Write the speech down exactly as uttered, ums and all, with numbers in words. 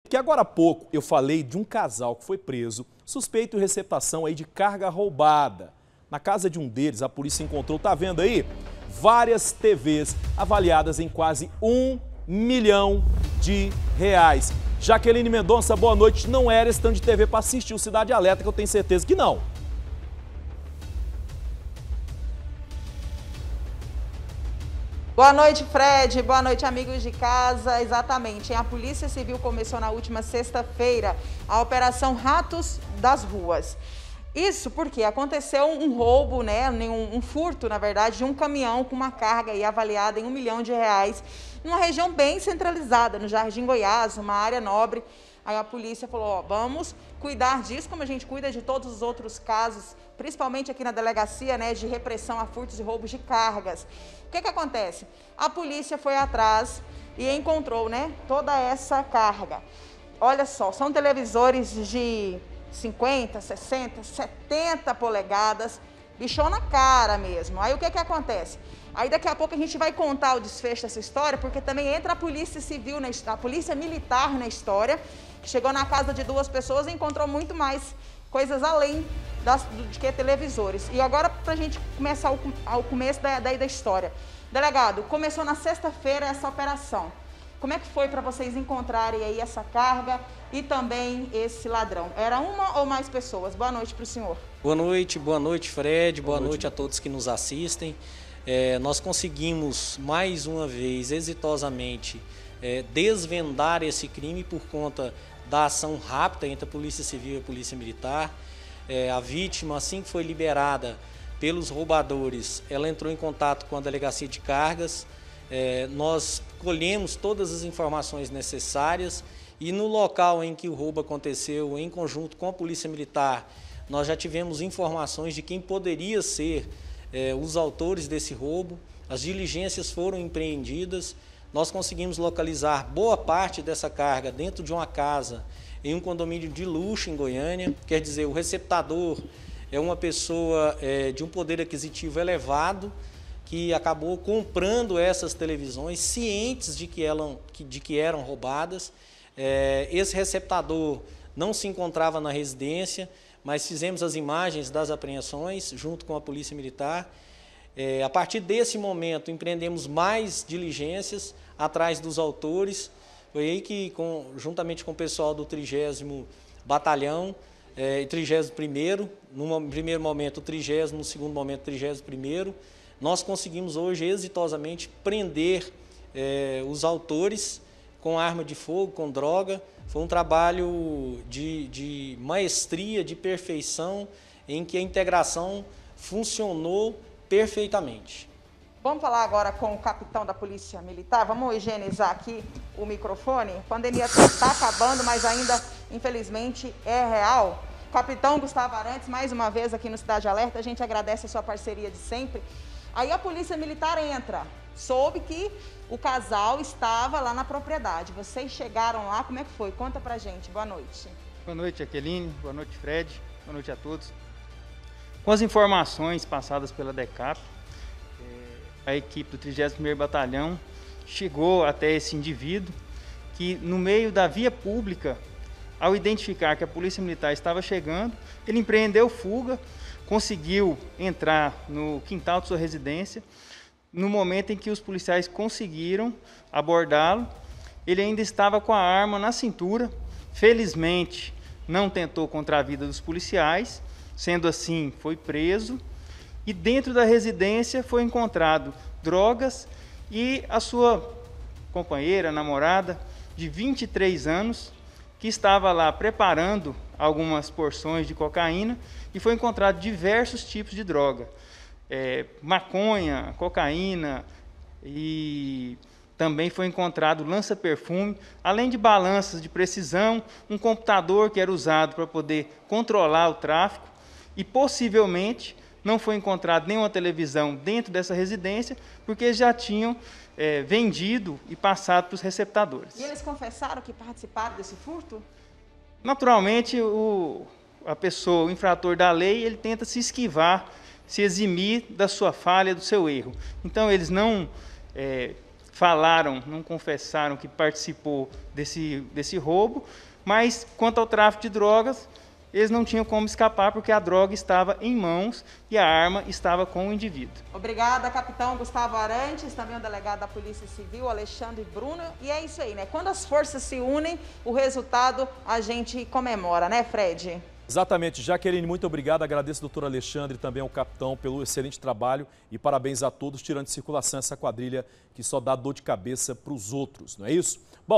Que agora há pouco eu falei de um casal que foi preso, suspeito de receptação aí de carga roubada. Na casa de um deles, a polícia encontrou, tá vendo aí? Várias T Vs avaliadas em quase um milhão de reais. Jaqueline Mendonça, boa noite. Não era stand de T V para assistir o Cidade Alerta, que eu tenho certeza que não. Boa noite, Fred. Boa noite, amigos de casa. Exatamente. A Polícia Civil começou na última sexta-feira a Operação Ratos das Ruas. Isso porque aconteceu um roubo, né, um, um furto, na verdade, de um caminhão com uma carga aí avaliada em um milhão de reais, numa região bem centralizada, no Jardim Goiás, uma área nobre. Aí a polícia falou, ó, vamos cuidar disso como a gente cuida de todos os outros casos, principalmente aqui na delegacia, né, de repressão a furtos e roubos de cargas. O que que acontece? A polícia foi atrás e encontrou, né, toda essa carga. Olha só, são televisores de cinquenta, sessenta, setenta polegadas, bichou na cara mesmo. Aí o que que acontece? Aí daqui a pouco a gente vai contar o desfecho dessa história, porque também entra a Polícia Civil, na, a Polícia Militar na história, que chegou na casa de duas pessoas e encontrou muito mais coisas além das, de que televisores. E agora, para a gente começar ao, ao começo da, da, da história. Delegado, começou na sexta-feira essa operação. Como é que foi para vocês encontrarem aí essa carga e também esse ladrão? Era uma ou mais pessoas? Boa noite para o senhor. Boa noite, boa noite, Fred. Boa, boa noite. noite a todos que nos assistem. É, nós conseguimos, mais uma vez, exitosamente, é, desvendar esse crime por conta da ação rápida entre a Polícia Civil e a Polícia Militar. É, a vítima, assim que foi liberada pelos roubadores, ela entrou em contato com a Delegacia de Cargas. É, nós colhemos todas as informações necessárias e no local em que o roubo aconteceu, em conjunto com a Polícia Militar, nós já tivemos informações de quem poderia ser é, os autores desse roubo. As diligências foram empreendidas, nós conseguimos localizar boa parte dessa carga dentro de uma casa em um condomínio de luxo em Goiânia. Quer dizer, o receptador é uma pessoa é, de um poder aquisitivo elevado, que acabou comprando essas televisões, cientes de que, eram, de que eram roubadas. É, esse receptador não se encontrava na residência, mas fizemos as imagens das apreensões junto com a Polícia Militar. É, a partir desse momento, empreendemos mais diligências atrás dos autores. Foi aí que, com, juntamente com o pessoal do trigésimo Batalhão, é, trigésimo primeiro, no primeiro momento o trigésimo, no segundo momento o trigésimo primeiro, nós conseguimos hoje exitosamente prender é, os autores com arma de fogo, com droga. Foi um trabalho de, de maestria, de perfeição, em que a integração funcionou perfeitamente. Vamos falar agora com o capitão da Polícia Militar. Vamos higienizar aqui o microfone. A pandemia está acabando, mas ainda, infelizmente, é real. Capitão Gustavo Arantes, mais uma vez aqui no Cidade Alerta, a gente agradece a sua parceria de sempre. Aí a Polícia Militar entra, soube que o casal estava lá na propriedade. Vocês chegaram lá, como é que foi? Conta pra gente, boa noite. Boa noite, Jaqueline, boa noite, Fred, boa noite a todos. Com as informações passadas pela DECAP, a equipe do trigésimo primeiro Batalhão chegou até esse indivíduo que, no meio da via pública, ao identificar que a Polícia Militar estava chegando, ele empreendeu fuga, conseguiu entrar no quintal de sua residência. No momento em que os policiais conseguiram abordá-lo, ele ainda estava com a arma na cintura. Felizmente, não tentou contra a vida dos policiais, sendo assim, foi preso. E dentro da residência foi encontrado drogas e a sua companheira, namorada, de vinte e três anos, que estava lá preparando algumas porções de cocaína, e foi encontrado diversos tipos de droga, é, maconha, cocaína, e também foi encontrado lança-perfume, além de balanças de precisão, um computador que era usado para poder controlar o tráfico, e possivelmente não foi encontrado nenhuma televisão dentro dessa residência, porque eles já tinham é, vendido e passado para os receptadores. E eles confessaram que participaram desse furto? Naturalmente, o, a pessoa, o infrator da lei, ele tenta se esquivar, se eximir da sua falha, do seu erro. Então, eles não é, falaram, não confessaram que participou desse, desse roubo, mas quanto ao tráfico de drogas, eles não tinham como escapar porque a droga estava em mãos e a arma estava com o indivíduo. Obrigada, capitão Gustavo Arantes, também o delegado da Polícia Civil, Alexandre Bruno. E é isso aí, né? Quando as forças se unem, o resultado a gente comemora, né, Fred? Exatamente. Jaqueline, muito obrigado. Agradeço ao doutor Alexandre e também ao capitão pelo excelente trabalho e parabéns a todos tirando de circulação essa quadrilha que só dá dor de cabeça para os outros, não é isso? Bom,